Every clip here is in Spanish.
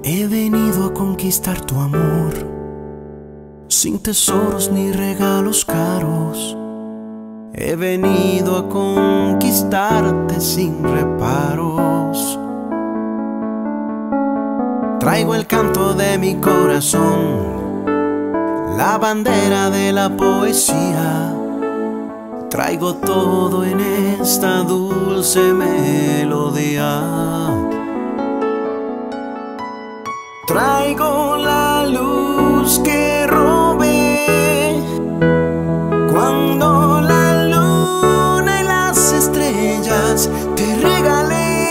He venido a conquistar tu amor, sin tesoros ni regalos caros. He venido a conquistarte sin reparos. Traigo el canto de mi corazón, la bandera de la poesía. Traigo todo en esta dulce melodía. Traigo la luz que robé cuando la luna y las estrellas te regalé,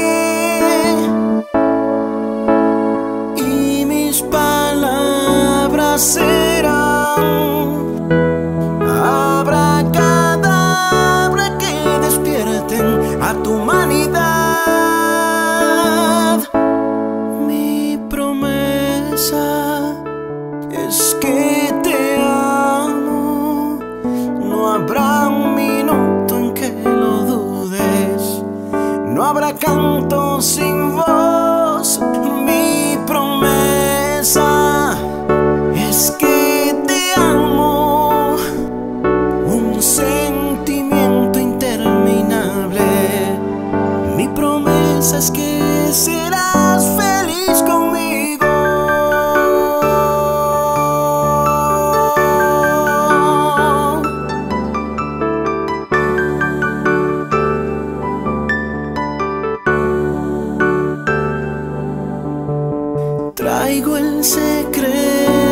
y mis palabras serán abracadabra que despierten a tu humanidad. Es que te amo, no habrá un minuto en que lo dudes, no habrá canto sin voz. Mi promesa es que te amo, un sentimiento interminable. Mi promesa es que serás feliz conmigo. Traigo el secreto